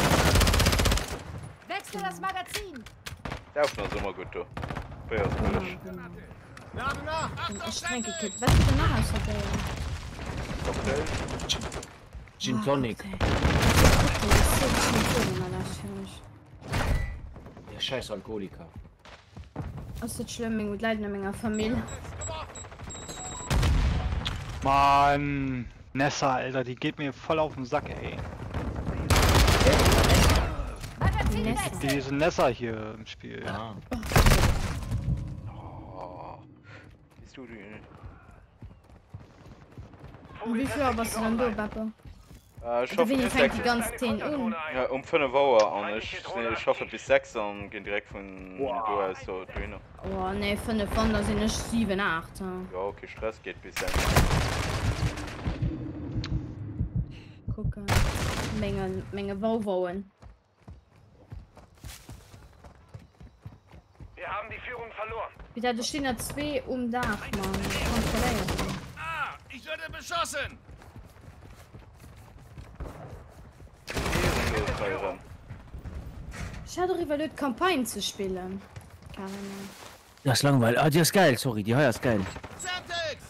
Wechsel das Magazin. Der ist noch so mal gut, du. Bei uns Genau, frisch. genau. Und ich trinke Kick. Was ist denn noch aus der Cocktail. Gin Tonic. Okay, das ist so Gin Tonic, mal das für mich. Der scheiß Alkoholiker. Das ist schlimm, mit Leuten in meiner Familie. Mann. Nessa, Alter, die geht mir voll auf den Sack, ey. Magazin Nessa. wechseln. Diese Nessa hier im Spiel. Ja. Oh. Bist du die? Und wie viel warst du dann da, Papa? Äh, ich Oder wie hoffe bis fängt die sechs. ganze zehn um? Ja, um fünf Uhr an. Ich, ich hoffe bis sechs und gehen direkt von du aus so drinnen. Oh ne, von der Fonda sind es sieben, acht. Ja. Ja, okay, Stress geht bis sechs. Gucken. Menge, Menge Wauwauen. Wir haben die Führung verloren. Wieder, da stehen da zwei um Dach, Mann. Kontrollieren. Ah, ich werde beschossen! Ich hatte doch überlegt, Kampagne zu spielen. Keine Ahnung. Das ist langweilig. Ah, die ist geil, sorry, die Heuer ist geil. Semtex!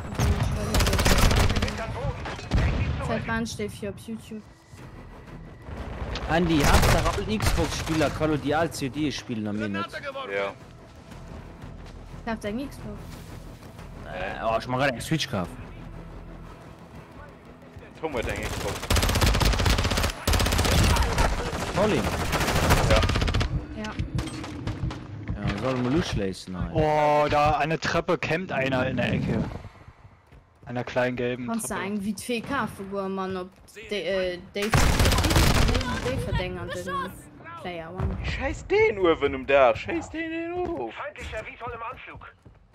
Seit wann steht für auf YouTube? Andi, hast du einen Xbox-Spieler, kann du die alte C D spielen am Minute? Granate geworfen! Ja. Ich hab da nichts drauf. Äh, oh, ich mach gerade einen Switch kaufen. Tom hat eigentlich Xbox. Colin. Ja. Ja, soll man loslesen, nein. Oh, da an der Treppe campt einer in der Ecke. An der kleinen gelben Kannst du Treppe. eigentlich wie zwei K-Figur, Mann, ob de, äh, Dave, Dave verdängert den Player, Mann. Scheiß den Uhr, um da. Scheiß den den auf. Feindlicher Vitol im Anflug.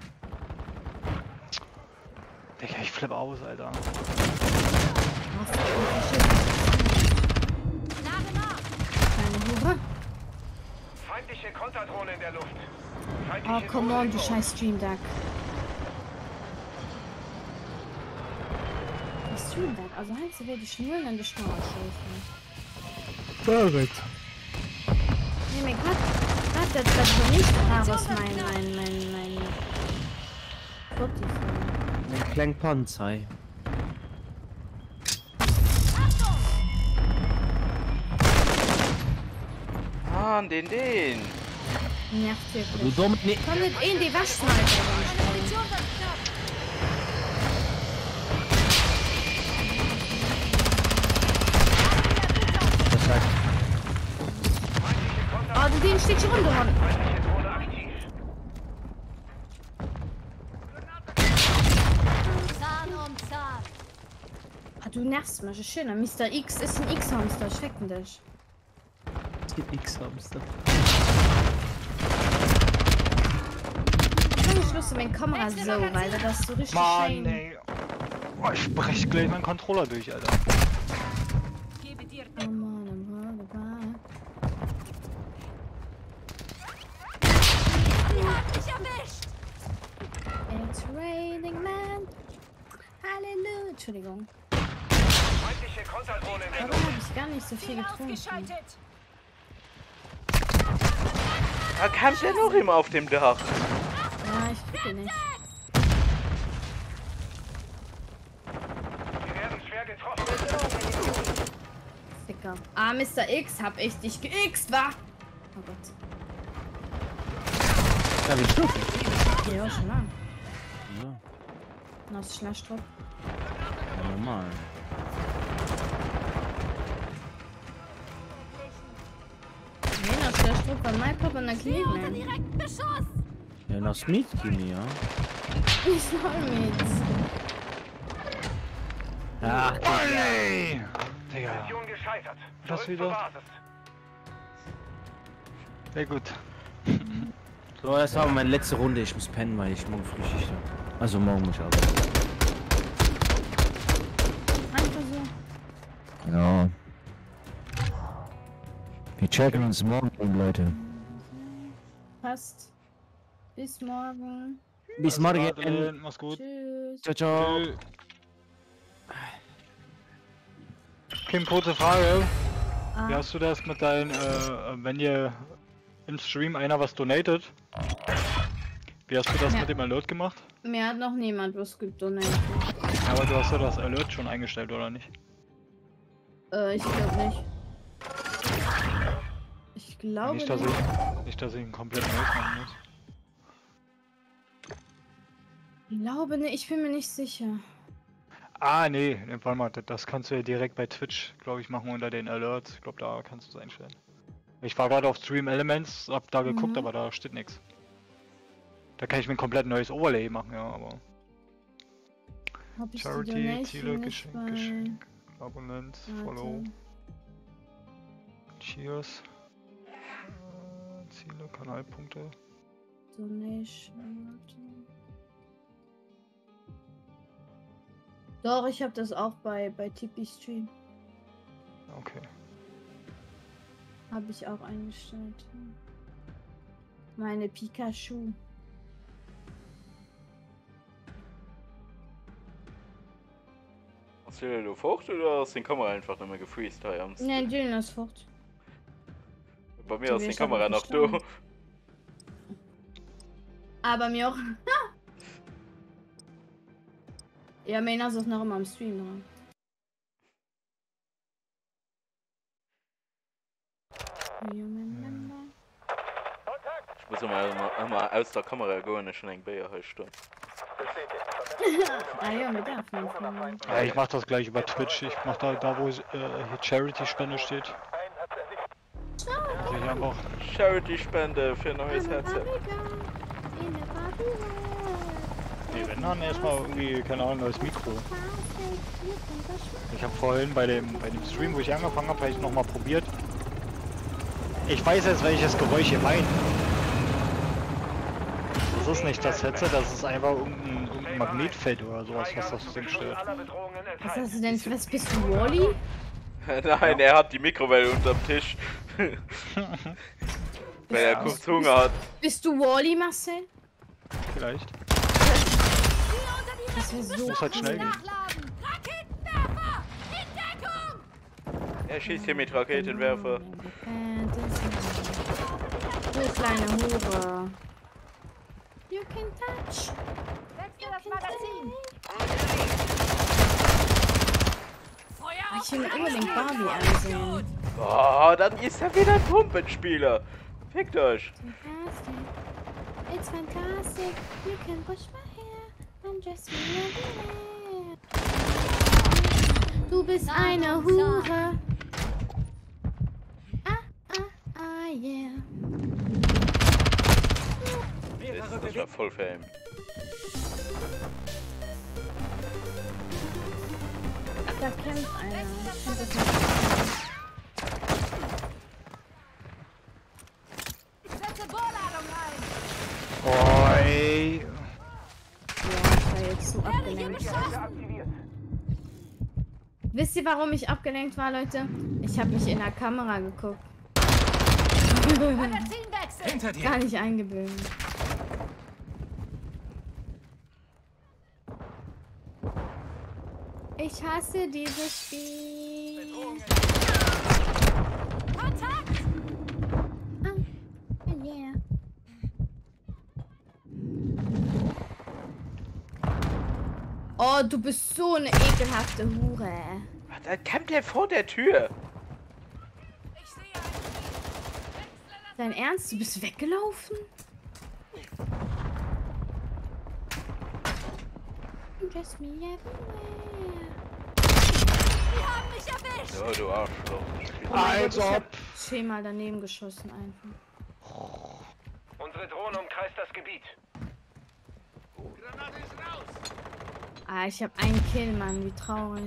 Digga, ich flippe aus, Alter. Was für ein Verschiss. Lage nach. Kleine Hure. Feindliche Konterdrohne in der Luft. Oh, Feindliche come Drohne on, in du Luft. scheiß Stream Deck. Was Stream Deck? Also heißt du, werde ich nur in der Schnauze schießen. David. Nee, mir grad, grad das, das so nicht da, was mein, mein, mein, mein Spotify. Ein kleiner Panzer. Ah, den, den. Nervt Du wirklich. dumm. Nee. Komm nicht in die Waschschneide. Munition wird knapp. Das heißt, Oh, du den steht schon runter, Mann. Feindliche Drohne aktiv. Zahn um Zahn. Ah, du nervst mich, ist schön. Mister X ist ein X-Hamster, schrecken dich. es gibt X-Hamster. Komm, ich Lust meine Kamera so, weil das so richtig Mann, schön. ey. Oh, ich brech gleich meinen Controller durch, Alter. Gebe dir Oh Mann, oh Mann, oh Mann. mich erwischt. It's raining man. Halleluja. Entschuldigung. Feindliche Konterdrohne in der Warum Luft. habe ich gar nicht so viel Ziel getrunken? ausgeschaltet. Da kam der noch immer auf dem Dach. Ja, ich kriege nicht. Wir werden schwer getroffen. Ficker. Ah, Mister X, hab ich dich geixt, wa? Oh Gott. Ja, wie Stufen. Ja, schon lang. Ja, Na, ist Schlafstrupp. normal. Nee, na, Schlafstrupp bei mein Papa in der Klinik, Unter man. direkten Beschuss. Ja, nach Smith gehen, ja. Ich soll mit. Ach, Ey! Digga. Mission gescheitert. Das Zurück wieder? zur Basis. Sehr gut. so, das war meine letzte Runde. Ich muss pennen, weil ich morgen früh Schicht habe. Also morgen muss ich arbeiten. Einfach so. Ja. Wir checken uns morgen, Leute. Passt. Bis morgen. Bis Also, morgen. Madeleine, mach's gut. Tschüss. Ciao, ciao. Tschö. Kim, kurze Frage. Ah, Wie hast du das mit deinen, äh, wenn ihr im Stream einer was donatet? Wie hast du das Ja. mit dem Alert gemacht? mir hat noch niemand was gedonatet. Aber du hast ja das Alert schon eingestellt, oder nicht? Äh, ich glaube nicht. Ich glaube Nicht, nicht. dass ich, nicht, dass ich ein komplett neues machen muss. Ich glaube nicht. Ich bin mir nicht sicher. Ah, nee, nee, warte mal, das kannst du ja direkt bei Twitch, glaube ich, machen unter den Alerts. Ich glaube, da kannst du es einstellen. Ich war gerade auf Stream Elements, hab da geguckt, Mhm. aber da steht nichts. Da kann ich mir ein komplett neues Overlay machen, ja, aber. Hab ich die Charity, Donation Ziele, nicht Geschenk, bei- Geschenk, Abonnent, Follow, Warte. Cheers. Äh, Ziele, Kanalpunkte. Donation. warte. Doch, ich habe das auch bei, bei Tipeee Stream. Okay. Habe ich auch eingestellt. Meine Pikachu. Hast du du fort oder hast du die Kamera einfach nicht mehr gefreestylt? Nein, Dylan ist fort. Bei mir Du ist die wirst Kamera aber noch da. verstanden. Aber mir auch. Ja, meiner ist auch noch immer am Stream dran. Ich muss immer, immer, immer aus der Kamera gehen, ich schon ein Bier heute Stunde. Ah ja, wir dürfen. Ja, ich mach das gleich über Twitch. Ich mach da, da wo äh, hier Charity-Spende steht. Sehe ich einfach. Charity-Spende für ein neues Headset. Nee, wenn dann erstmal irgendwie, keine Ahnung, neues Mikro. Ich habe vorhin bei dem, bei dem Stream, wo ich angefangen habe, habe ich nochmal probiert. Ich weiß jetzt, welches Geräusch ihr meint. Das ist nicht das Headset, das ist einfach irgendein, irgendein Magnetfeld oder sowas, was das Ding stört. Was hast du denn? Was bist du, Wally? Nein, er hat die Mikrowelle unterm Tisch. Weil er kurz Hunger hat. Bist du Wally, Marcel? Vielleicht. Das wäre so Muss halt schnell gehen. Nachladen. Raketenwerfer. In Deckung. Er schießt hier mit Raketenwerfer. Du kleine Hure. You can touch. Wechsel das Magazin. Feuer Ich will unbedingt Barbie ansehen. Oh, dann ist er wieder ein Pumpenspieler. Fickt euch. Fantastic. It's fantastic. You can push my hair. I'm just millionaire. Du bist eine Hure. Ah, ah, ah, yeah. Das, das war voll Fame. Da kämpft einer. Ich find das nicht. Setze Bohrladung ein. Oh, ey. Wisst ihr, warum ich abgelenkt war, Leute? Ich habe mich in der Kamera geguckt. Magazinwechsel! Hinter dir! Gar nicht eingebildet. Ich hasse dieses Spiel. Kontakt! Ah, yeah. Oh, du bist so eine ekelhafte Hure. Ach, da kam der vor der Tür. Ich sehe einen. Dein Ernst? Du bist weggelaufen? Just me everywhere. Die haben mich erwischt! So, du Arschloch. Als Ich ob. hab zehnmal daneben geschossen einfach. Unsere Drohne umkreist das Gebiet. Granate ist raus! Ah, ich hab einen Kill, Mann. Wie traurig.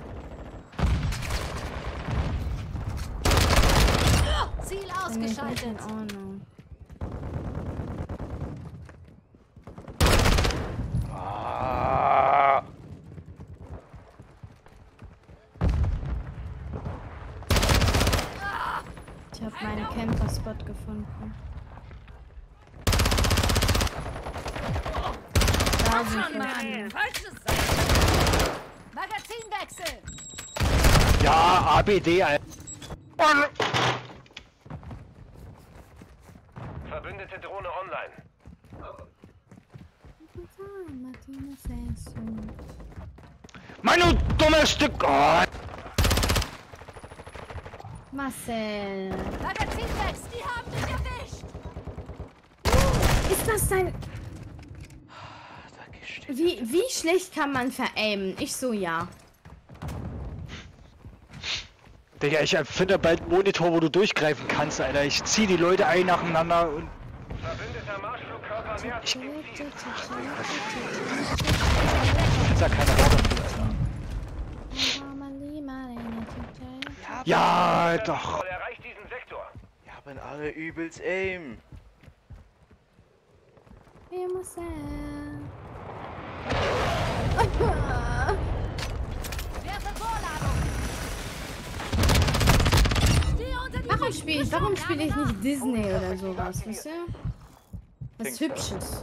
Ziel Bin ich nicht ausgeschaltet! in Ordnung. Ah. Ich hab meinen Camper-Spot gefunden. Da sind Schon, wir. Mann! Falsches Seite! Magazinwechsel! Ja, A B D, Alter. Verbündete Drohne online. Mann, du dummes Stück. Oh. Marcel. Magazinwechsel! Die haben mich erwischt! Ist das dein... Da gesteht. Wie, wie schlecht kann man veraimen? Ich so, ja. Digga, ich erfinde bald einen Monitor, wo du durchgreifen kannst, Alter. Ich zieh die Leute ein nacheinander und... Verbündeter Marschflugkörper nähert sich dem Ziel. Ich sag keine Worte dafür, Alter. Ja, doch. Er erreicht diesen Sektor. Wir haben alle übelst Aim. Wie muss er? Werfe Vorladung! Stehe unter die Warum rechten spiele ich, warum spiele ich Beschuss. nicht Disney oder sowas, wisst ihr? Was Hübsches.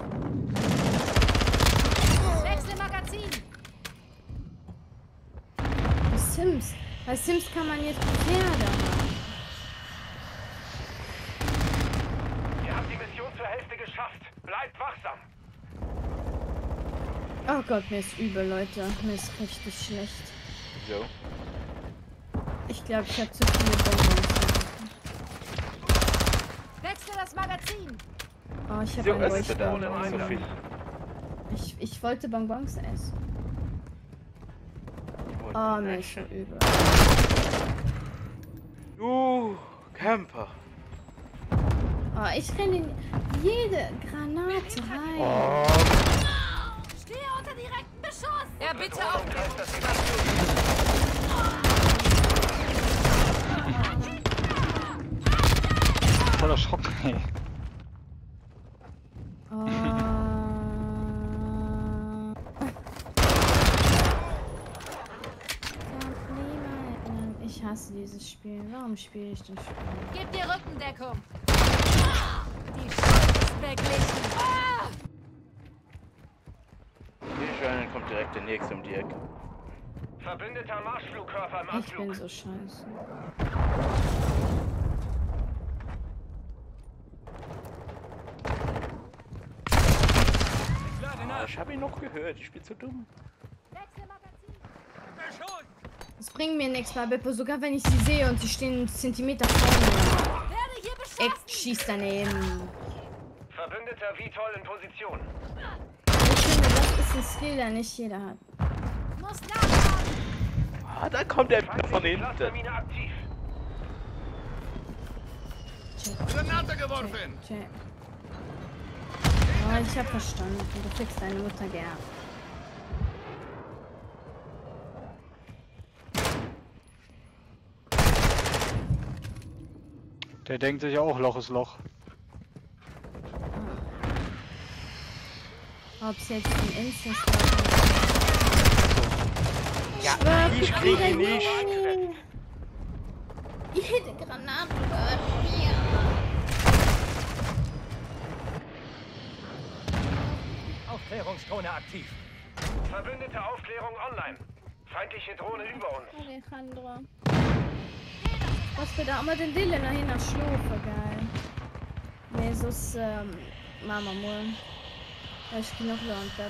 Wechsle Magazin! Bei Sims. Bei Sims kann man jetzt Pferde haben. Ihr habt die Mission zur Hälfte geschafft. Bleibt wachsam. Oh Gott, mir ist übel, Leute. Mir ist richtig schlecht. So. Ich glaube, ich habe zu viele Bonbons. Wechsle das Magazin! Oh, ich So habe einen öste da. Leuchtturm. So viel. Ich, ich wollte Bonbons essen. Oh, mir ist so übel. Uh, Camper. Oh, ich renne in jede Granate rein. Oh, Stehe unter direktem Beschuss! Ja, bitte auf! Umkreist das Gebiet. voll erschrocken, ey. Oh. Ich hasse dieses Spiel. Warum spiele ich das Spiel? Gib dir Rückendeckung! Die Schuld ist beglichen! Ah! Hier scheinen kommt direkt der nächste um die Ecke. Verbündeter Marschflugkörper im Ich bin Anflug. so scheiße. Ah, ich habe ihn noch gehört. Ich bin zu dumm. Wechsle Magazin! Es bringt mir nichts mal, Beppo. Sogar wenn ich sie sehe und sie stehen einen Zentimeter vor mir. Werde hier Ey, beschossen! schieß daneben. Verbündeter Vitol in Position. Ich finde, das ist ein Skill, der nicht jeder hat. Muss nachladen! Ah, da kommt der von Feindliche hinten. Clustermine aktiv. Check, Granate geworfen! check. Oh, ich hab verstanden. Du kriegst deine Mutter gern. Der denkt sich auch, Loch ist Loch. Ob es jetzt ein Instance war. Ja, schwör, ich krieg ihn wieder nicht. Juni. Ich hätte Granaten gehört. Ja. Aufklärungsdrohne aktiv. Verbündete Aufklärung online. Feindliche Drohne über uns. Alejandro. Was wir da immer den Dylan nach hinten schlufen, geil. Nee, so ist, ähm, Mama mal. Ja, ich bin noch lang, das.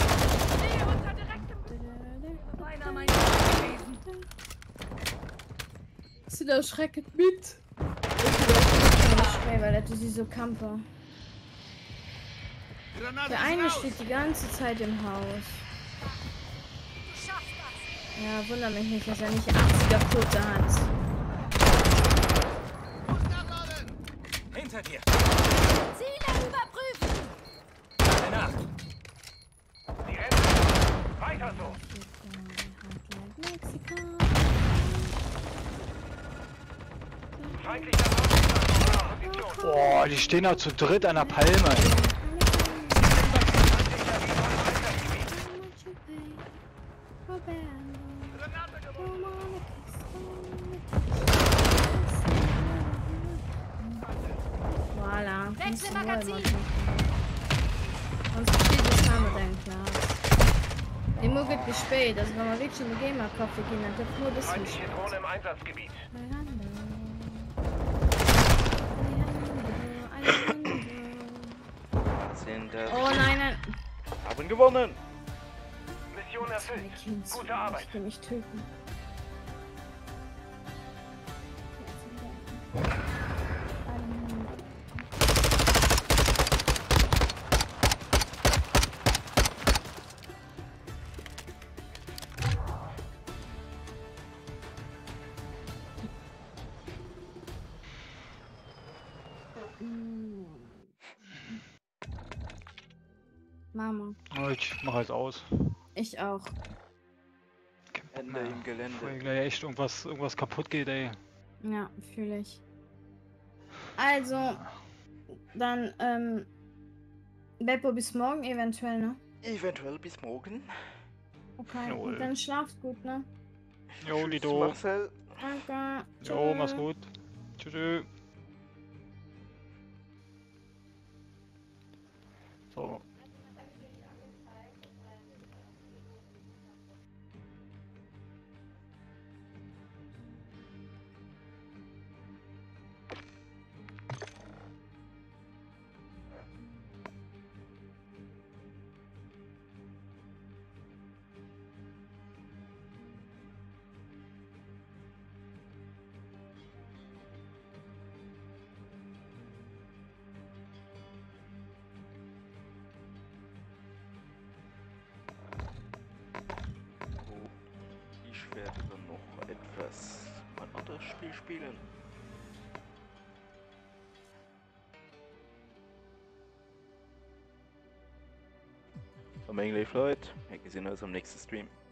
Sie da schreckend mit. Ich weil du sie so Camper. Der eine steht die ganze Zeit im Haus. Ja, wundert mich nicht, dass er nicht achtziger Quote hat. Hinter dir. Ziele überprüfen! Danach. Die Rennen. Weiter so. Feindlicher Position. Boah, die stehen da zu dritt an der Palme. Voilà. Wechsel Magazin! Sonst steht das Name dein Glas. Die Mutter geht spät, also wenn wir wirklich in den Gamer-Kaffee gehen, dann dürfen wir das nicht. Feindliche Drohne im Einsatzgebiet. Sind das? Oh nein, nein. Haben gewonnen. Mission Meine erfüllt. Kinder, Gute Arbeit. ich will mich töten. Mama. Oh, ich mach jetzt aus. Ich auch. Ende im Gelände. Bevor hier gleich echt irgendwas, irgendwas kaputt geht, ey. Ja, fühle ich. Also, dann, ähm, Beppo bis morgen eventuell, ne? Eventuell bis morgen. Okay, Jawohl. und dann schlaft gut, ne? Jo, Tschüss, Lido. Marcel. Danke. Jo, mach's Tschö. gut. Tschüss. tschüss. So. Ich werde dann noch etwas ein anderes Spiel spielen. Am Englisch Leute, wir sehen uns am nächsten Stream.